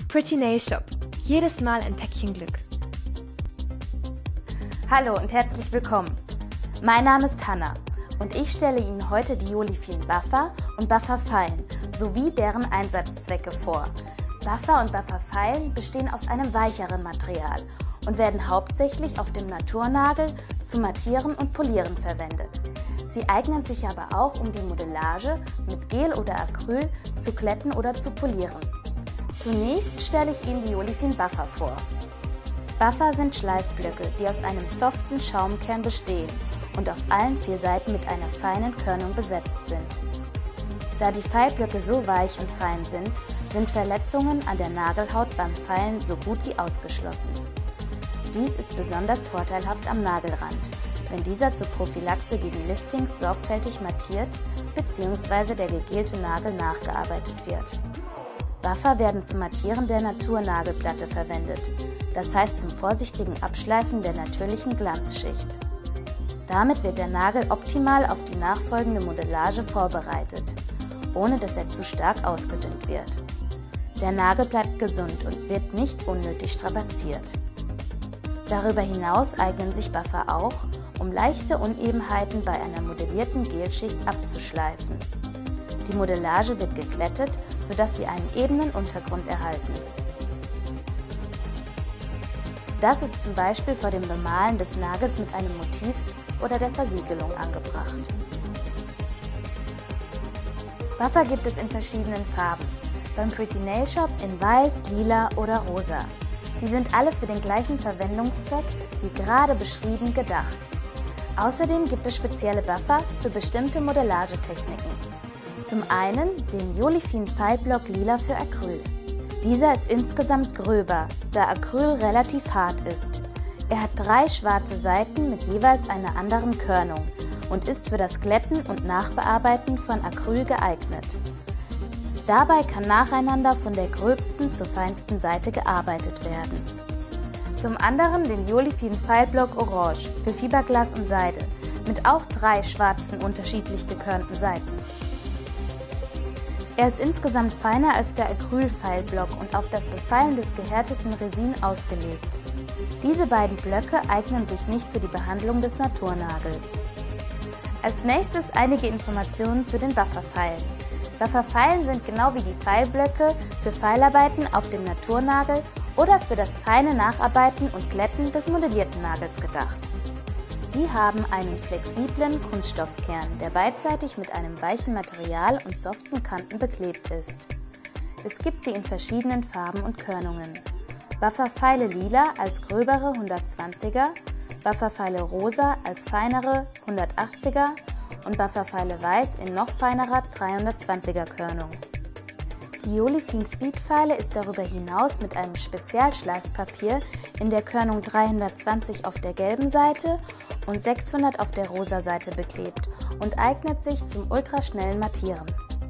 Pretty Nail Shop. Jedes Mal ein Päckchen Glück. Hallo und herzlich willkommen. Mein Name ist Hanna und ich stelle Ihnen heute die Yolifin Buffer und Buffer-Feilen sowie deren Einsatzzwecke vor. Buffer und Buffer-Feilen bestehen aus einem weicheren Material und werden hauptsächlich auf dem Naturnagel zu Mattieren und Polieren verwendet. Sie eignen sich aber auch, um die Modellage mit Gel oder Acryl zu glätten oder zu polieren. Zunächst stelle ich Ihnen die Yolifin Buffer vor. Buffer sind Schleifblöcke, die aus einem soften Schaumkern bestehen und auf allen 4 Seiten mit einer feinen Körnung besetzt sind. Da die Feilblöcke so weich und fein sind, sind Verletzungen an der Nagelhaut beim Feilen so gut wie ausgeschlossen. Dies ist besonders vorteilhaft am Nagelrand, wenn dieser zur Prophylaxe gegen Liftings sorgfältig mattiert bzw. der gegelte Nagel nachgearbeitet wird. Buffer werden zum Mattieren der Naturnagelplatte verwendet, das heißt zum vorsichtigen Abschleifen der natürlichen Glanzschicht. Damit wird der Nagel optimal auf die nachfolgende Modellage vorbereitet, ohne dass er zu stark ausgedünnt wird. Der Nagel bleibt gesund und wird nicht unnötig strapaziert. Darüber hinaus eignen sich Buffer auch, um leichte Unebenheiten bei einer modellierten Gelschicht abzuschleifen. Die Modellage wird geglättet, sodass Sie einen ebenen Untergrund erhalten. Das ist zum Beispiel vor dem Bemalen des Nagels mit einem Motiv oder der Versiegelung angebracht. Buffer gibt es in verschiedenen Farben, beim Pretty Nail Shop in weiß, lila oder rosa. Sie sind alle für den gleichen Verwendungszweck wie gerade beschrieben gedacht. Außerdem gibt es spezielle Buffer für bestimmte Modellagetechniken. Zum einen den Yolifin Feilblock Lila für Acryl. Dieser ist insgesamt gröber, da Acryl relativ hart ist. Er hat 3 schwarze Seiten mit jeweils einer anderen Körnung und ist für das Glätten und Nachbearbeiten von Acryl geeignet. Dabei kann nacheinander von der gröbsten zur feinsten Seite gearbeitet werden. Zum anderen den Yolifin Feilblock Orange für Fiberglas und Seide mit auch 3 schwarzen unterschiedlich gekörnten Seiten. Er ist insgesamt feiner als der Acryl-Feilblock und auf das Befeilen des gehärteten Resin ausgelegt. Diese beiden Blöcke eignen sich nicht für die Behandlung des Naturnagels. Als nächstes einige Informationen zu den Bufferfeilen. Bufferfeilen sind genau wie die Feilblöcke für Feilarbeiten auf dem Naturnagel oder für das feine Nacharbeiten und Glätten des modellierten Nagels gedacht. Sie haben einen flexiblen Kunststoffkern, der beidseitig mit einem weichen Material und soften Kanten beklebt ist. Es gibt sie in verschiedenen Farben und Körnungen. Bufferfeile lila als gröbere 120er, Bufferfeile rosa als feinere 180er und Bufferfeile weiß in noch feinerer 320er Körnung. Die Yolifin Speedfeile ist darüber hinaus mit einem Spezialschleifpapier in der Körnung 320 auf der gelben Seite und 600 auf der rosa Seite beklebt und eignet sich zum ultraschnellen Mattieren.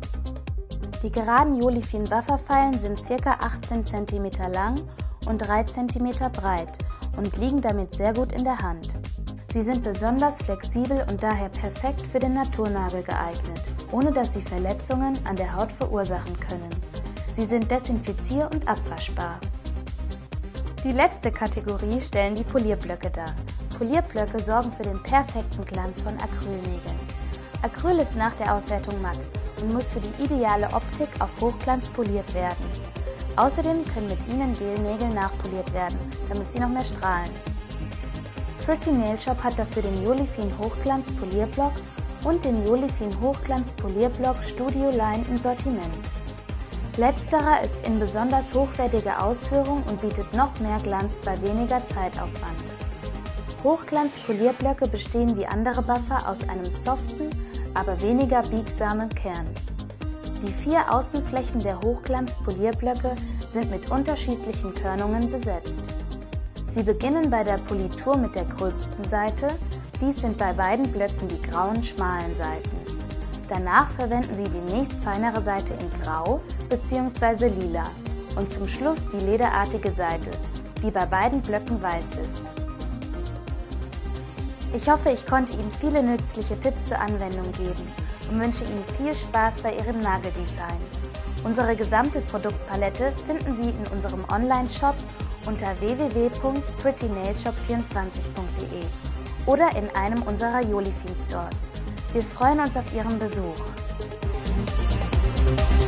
Die geraden Yolifin Bufferfeilen sind ca. 18 cm lang und 3 cm breit und liegen damit sehr gut in der Hand. Sie sind besonders flexibel und daher perfekt für den Naturnagel geeignet, ohne dass sie Verletzungen an der Haut verursachen können. Sie sind desinfizier- und abwaschbar. Die letzte Kategorie stellen die Polierblöcke dar. Polierblöcke sorgen für den perfekten Glanz von Acrylnägeln. Acryl ist nach der Aushärtung matt und muss für die ideale Optik auf Hochglanz poliert werden. Außerdem können mit ihnen Gelnägel nachpoliert werden, damit sie noch mehr strahlen. Pretty Nail Shop hat dafür den Yolifin Hochglanz Polierblock und den Yolifin Hochglanz Polierblock Studio Line im Sortiment. Letzterer ist in besonders hochwertiger Ausführung und bietet noch mehr Glanz bei weniger Zeitaufwand. Hochglanz-Polierblöcke bestehen wie andere Buffer aus einem soften, aber weniger biegsamen Kern. Die 4 Außenflächen der Hochglanz-Polierblöcke sind mit unterschiedlichen Körnungen besetzt. Sie beginnen bei der Politur mit der gröbsten Seite, dies sind bei beiden Blöcken die grauen, schmalen Seiten. Danach verwenden Sie die nächst feinere Seite in Grau bzw. Lila und zum Schluss die lederartige Seite, die bei beiden Blöcken weiß ist. Ich hoffe, ich konnte Ihnen viele nützliche Tipps zur Anwendung geben und wünsche Ihnen viel Spaß bei Ihrem Nageldesign. Unsere gesamte Produktpalette finden Sie in unserem Online-Shop unter www.prettynailshop24.de oder in einem unserer Jolifin Stores. Wir freuen uns auf Ihren Besuch.